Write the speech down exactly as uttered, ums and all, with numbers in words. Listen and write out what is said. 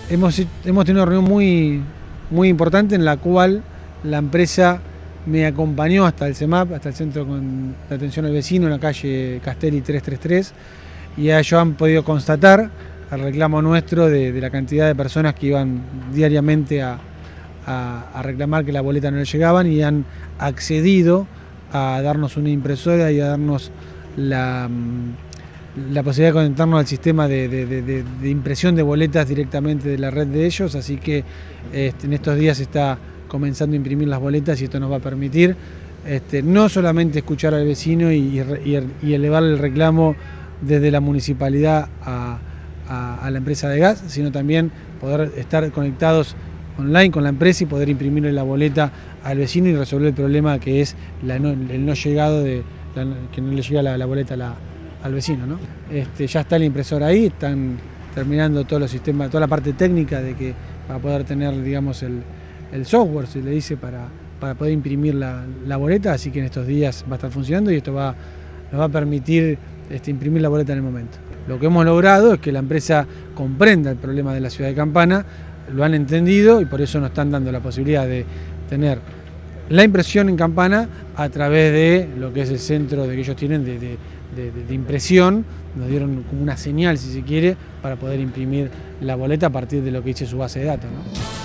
hemos, hemos tenido una reunión muy, muy importante en la cual la empresa me acompañó hasta el C E M A P, hasta el Centro de Atención al Vecino, en la calle Castelli trescientos treinta y tres, y ellos han podido constatar el reclamo nuestro de, de la cantidad de personas que iban diariamente a, a, a reclamar que la boleta no les llegaban, y han accedido a darnos una impresora y a darnos la, la posibilidad de conectarnos al sistema de, de, de, de impresión de boletas directamente de la red de ellos. Así que este, en estos días se está comenzando a imprimir las boletas, y esto nos va a permitir este, no solamente escuchar al vecino y, y, y elevar el reclamo desde la municipalidad a, a, a la empresa de gas, sino también poder estar conectados online con la empresa y poder imprimirle la boleta al vecino y resolver el problema que es la no, el no llegado de la, que no le llega la, la boleta a la, al vecino, ¿no? Este, ya está la impresora ahí, están terminando todos los sistemas, toda la parte técnica de que para poder tener, digamos, el, el software, se le dice, para, para poder imprimir la, la boleta, así que en estos días va a estar funcionando y esto va, nos va a permitir este, imprimir la boleta en el momento. Lo que hemos logrado es que la empresa comprenda el problema de la ciudad de Campana, lo han entendido y por eso nos están dando la posibilidad de tener la impresión en Campana a través de lo que es el centro de que ellos tienen de, de, de, de impresión. Nos dieron como una señal, si se quiere, para poder imprimir la boleta a partir de lo que dice su base de datos, ¿no?